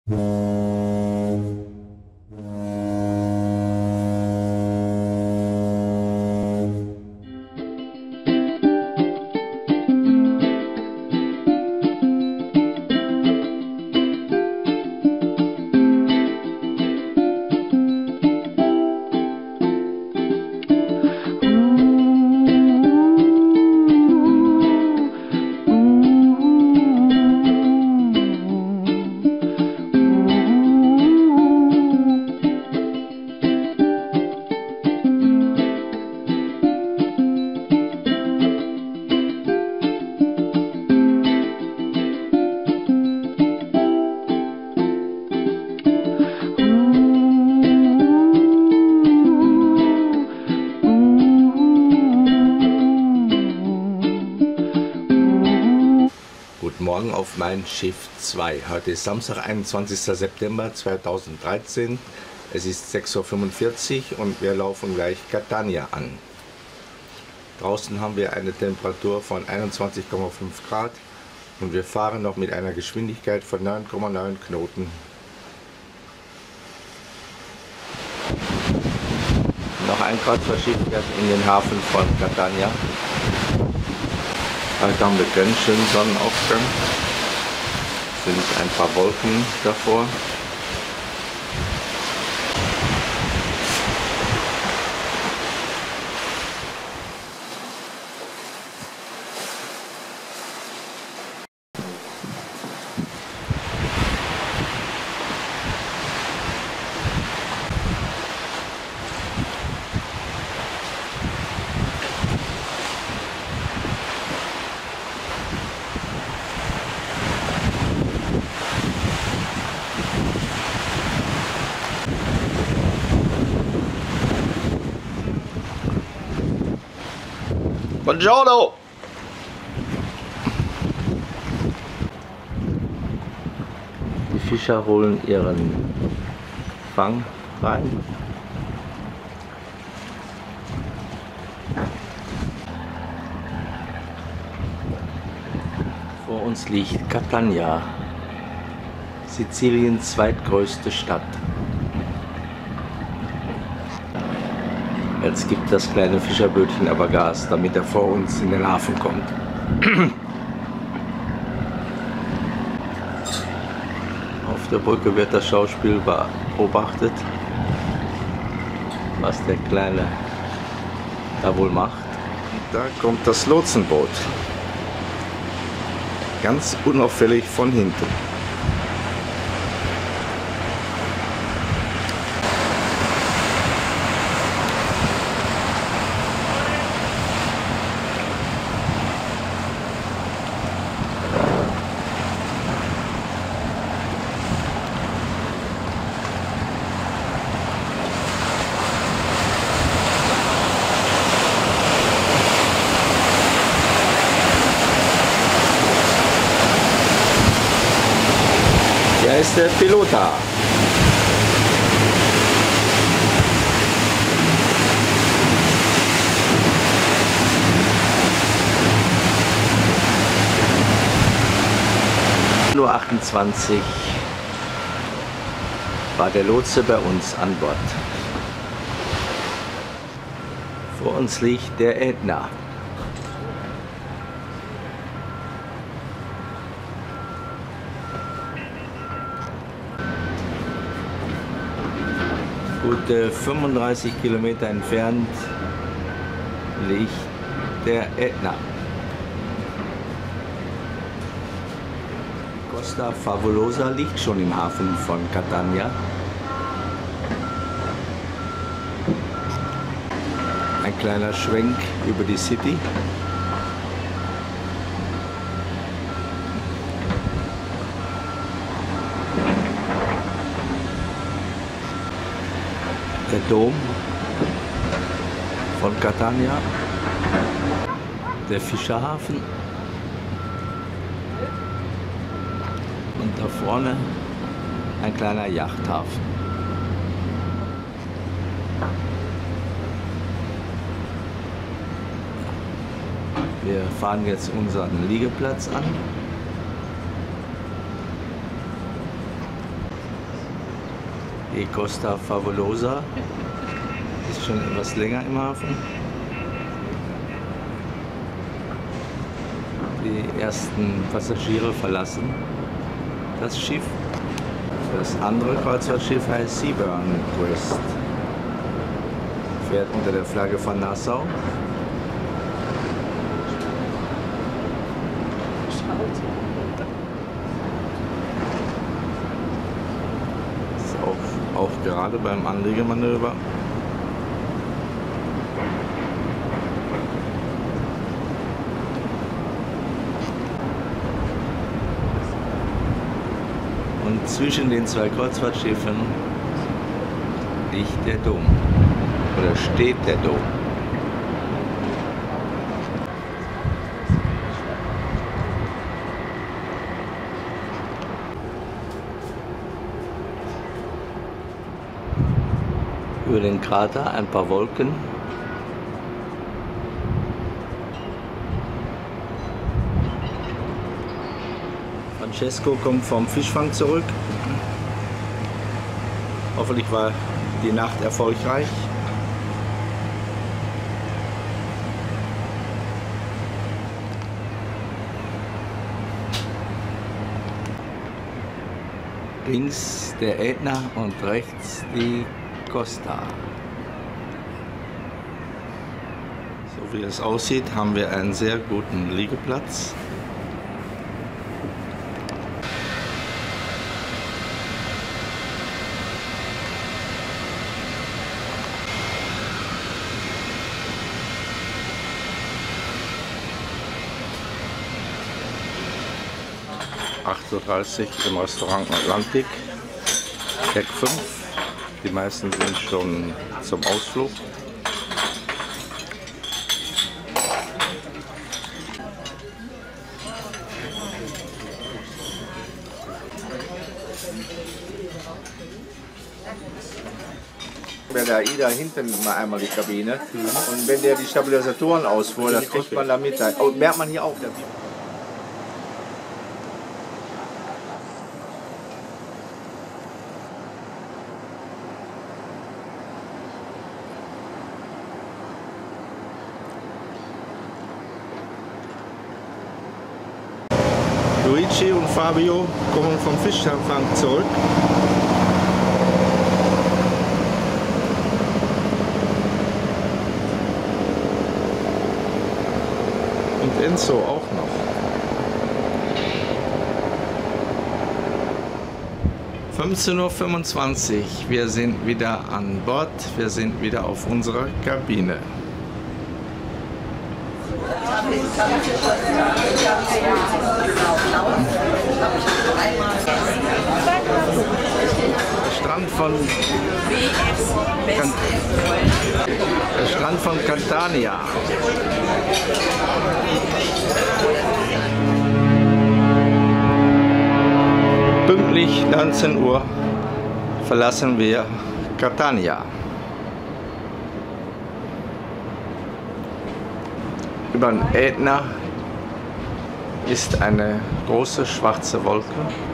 Guten Morgen auf mein Schiff 2. Heute ist Samstag, 21. September 2013. Es ist 6:45 Uhr und wir laufen gleich Catania an. Draußen haben wir eine Temperatur von 21,5 Grad und wir fahren noch mit einer Geschwindigkeit von 9,9 Knoten. Noch ein Kreuzfahrtschiff fährt in den Hafen von Catania. Heute haben wir ganz schön Sonnenaufgang. Es sind ein paar Wolken davor. Buongiorno! Die Fischer holen ihren Fang rein. Vor uns liegt Catania, Siziliens zweitgrößte Stadt. Jetzt gibt das kleine Fischerbötchen aber Gas, damit er vor uns in den Hafen kommt. Auf der Brücke wird das Schauspiel beobachtet, was der Kleine da wohl macht. Da kommt das Lotsenboot, ganz unauffällig von hinten. Hier ist der Pilota. Nur 28 war der Lotse bei uns an Bord. Vor uns liegt der Ätna. Gute 35 Kilometer entfernt liegt der Ätna. Costa Favolosa liegt schon im Hafen von Catania. Ein kleiner Schwenk über die City. Der Dom von Catania, der Fischerhafen und da vorne ein kleiner Yachthafen. Wir fahren jetzt unseren Liegeplatz an. Die Costa Fabulosa ist schon etwas länger im Hafen. Die ersten Passagiere verlassen das Schiff. Das andere Kreuzfahrtschiff heißt Seaburn Quest. Fährt unter der Flagge von Nassau. Ist auch gerade beim Anlegemanöver. Und zwischen den zwei Kreuzfahrtschiffen liegt der Dom. Oder steht der Dom. Über den Krater ein paar Wolken. Francesco kommt vom Fischfang zurück. Hoffentlich war die Nacht erfolgreich. Links der Ätna und rechts die Costa. So wie es aussieht, haben wir einen sehr guten Liegeplatz. (8:30 Uhr) im Restaurant Atlantik, Deck 5. Die meisten sind schon zum Ausflug. Bei der AIDA hinten mal einmal die Kabine. Und wenn der die Stabilisatoren ausfuhr, das kriegt man da mit. Oh, merkt man hier auch. Luigi und Fabio kommen vom Fischfang zurück. Und Enzo auch noch. (15:25 Uhr). Wir sind wieder an Bord. Wir sind wieder auf unserer Kabine. Der Strand von Catania. Pünktlich 19 Uhr verlassen wir Catania. Über den Ätna ist eine große schwarze Wolke.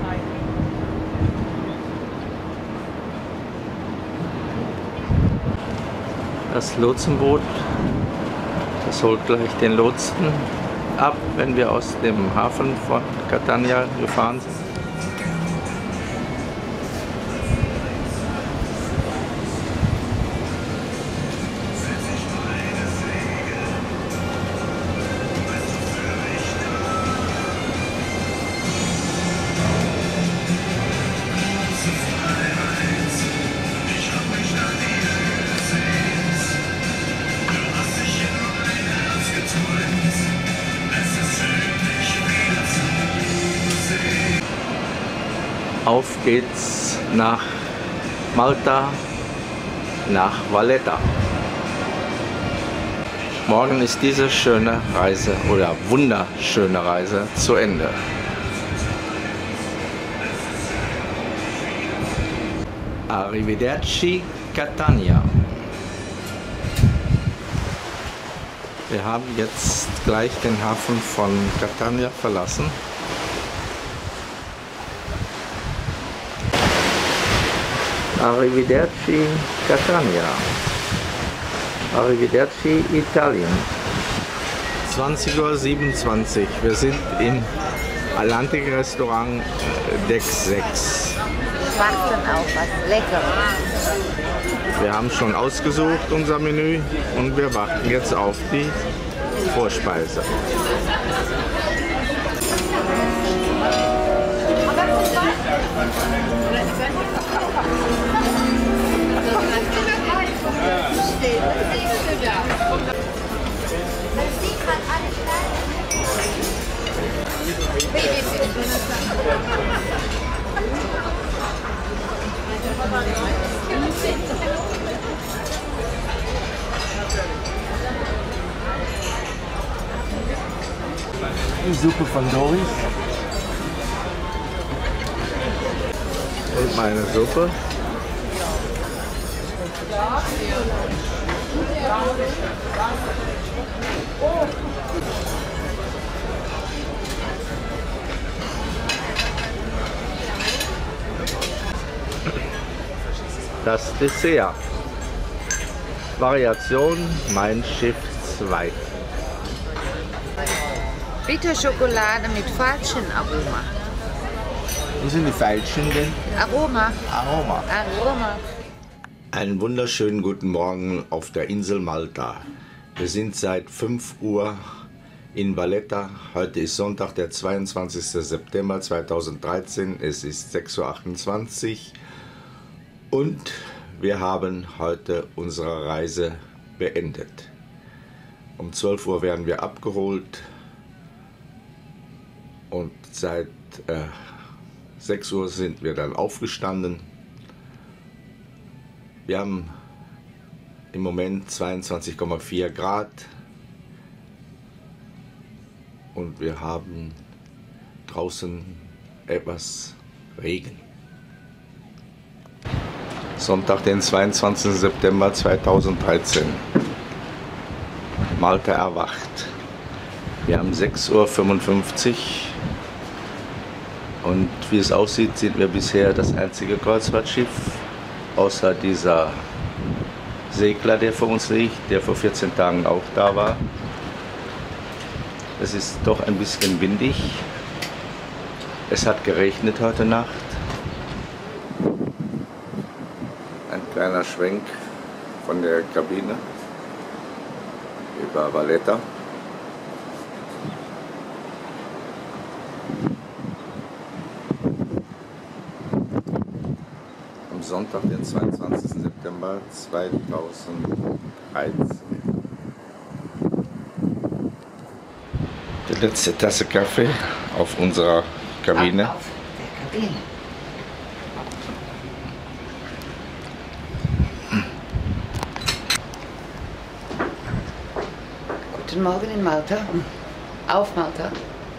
Das Lotsenboot, das holt gleich den Lotsen ab, wenn wir aus dem Hafen von Catania gefahren sind. Auf geht's nach Malta, nach Valletta. Morgen ist diese schöne Reise oder wunderschöne Reise zu Ende. Arrivederci Catania. Wir haben jetzt gleich den Hafen von Catania verlassen. Arrivederci Catania. Arrivederci Italien. 20:27 Uhr. Wir sind im Atlantik Restaurant Deck 6. Warten auf was Leckeres. Wir haben schon ausgesucht unser Menü und wir warten jetzt auf die Vorspeise. Die Suppe von Doris. Und meine Suppe. Das Dessert. Variation Mein Schiff 2. Bitterschokolade mit Veilchenaroma. Wo sind die Veilchen denn? Aroma. Aroma. Aroma. Einen wunderschönen guten Morgen auf der Insel Malta. Wir sind seit 5 Uhr in Valletta. Heute ist Sonntag, der 22. September 2013. Es ist 6:28 Uhr und wir haben heute unsere Reise beendet. Um 12 Uhr werden wir abgeholt und seit 6 Uhr sind wir dann aufgestanden. Wir haben im Moment 22,4 Grad und wir haben draußen etwas Regen. Sonntag, den 22. September 2013. Malta erwacht. Wir haben 6:55 Uhr und wie es aussieht, sind wir bisher das einzige Kreuzfahrtschiff, außer dieser Segler, der vor uns liegt, der vor 14 Tagen auch da war. Es ist doch ein bisschen windig. Es hat geregnet heute Nacht. Ein kleiner Schwenk von der Kabine über Valletta. Am Sonntag, den 22. September 2013. Die letzte Tasse Kaffee auf unserer Kabine. Auf der Kabine. Guten Morgen in Malta. Auf Malta.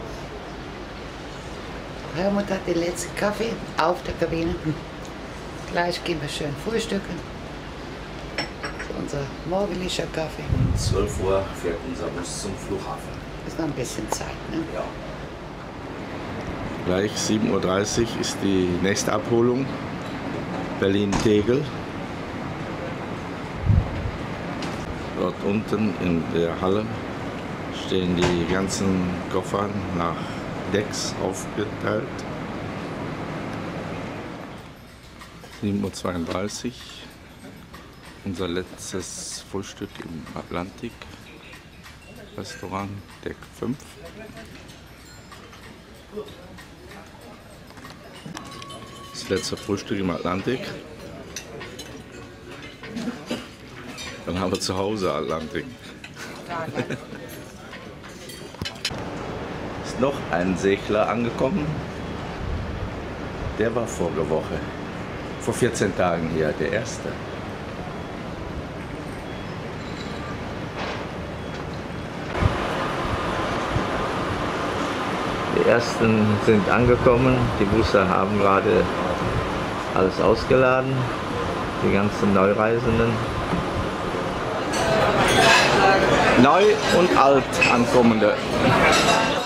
Helmut hat den letzten Kaffee auf der Kabine. Gleich gehen wir schön frühstücken. Unser morgendlicher Kaffee. Um 12 Uhr fährt unser Bus zum Flughafen. Ist noch ein bisschen Zeit, ne? Ja. Gleich 7:30 Uhr ist die nächste Abholung. Berlin-Tegel. Dort unten in der Halle stehen die ganzen Koffer nach Decks aufgeteilt. 7:32 Uhr. Unser letztes Frühstück im Atlantik. Restaurant Deck 5. Das letzte Frühstück im Atlantik. Dann haben wir zu Hause Atlantik. Ist noch ein Segler angekommen. Der war vorige Woche. Vor 14 Tagen hier, der erste. Die ersten sind angekommen, die Busse haben gerade alles ausgeladen, die ganzen Neureisenden. Neu und alt Ankommende.